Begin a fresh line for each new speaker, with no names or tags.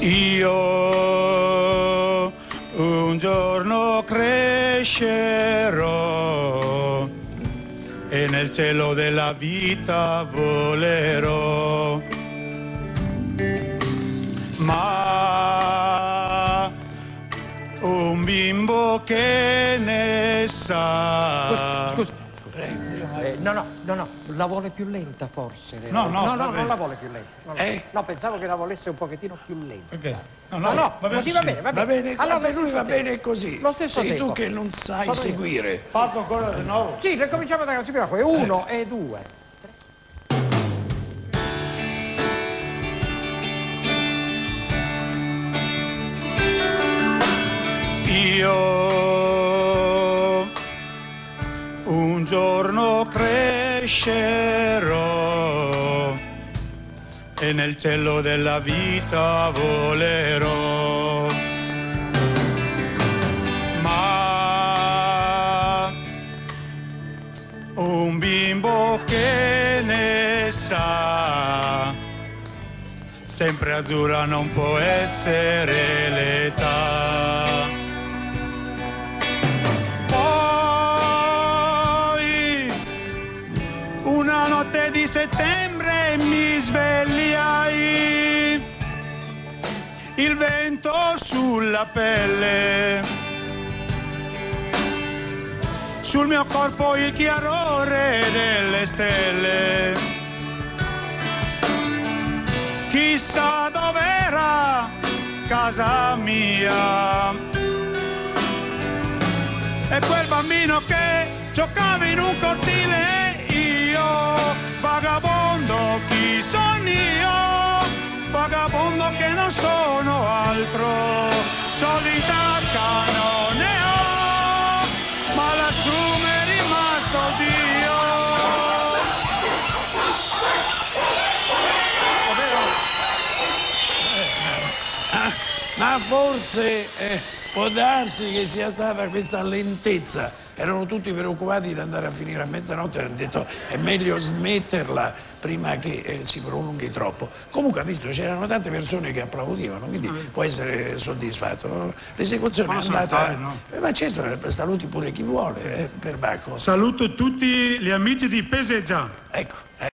Io un giorno crescerò e nel cielo della vita volerò, ma un bimbo che ne sa...
Scusa. No, la vuole più lenta forse.
No,
non la vuole più lenta. No, pensavo che la volesse un pochettino più lenta.
Okay.
No, così va bene.
Allora, per lui va bene così.
Lo stesso
Sei
tempo.
tu che non sai seguire.
Parto ancora di nuovo?
Sì, ricominciamo da capo. 1 e 2.
Io un giorno crescerò e nel cielo della vita volerò, ma un bimbo che ne sa, sempre azzurra non può essere l'età. Una notte di settembre mi svegliai, il vento sulla pelle, sul mio corpo il chiarore delle stelle. Chissà dov'era casa mia e quel bambino che giocava in un cortile. Vagabondo, chi sono io? Vagabondo che non sono altro, soldi in tasca non ne ho, ma lassù m'è rimasto Dio.
Ma forse può darsi che sia stata questa lentezza. Erano tutti preoccupati di andare a finire a mezzanotte e hanno detto è meglio smetterla prima che si prolunghi troppo. Comunque ha visto c'erano tante persone che applaudivano, quindi può essere soddisfatto. L'esecuzione è andata... Ma certo, saluti pure chi vuole, per Bacco.
Saluto tutti gli amici di Peseggia.
Ecco.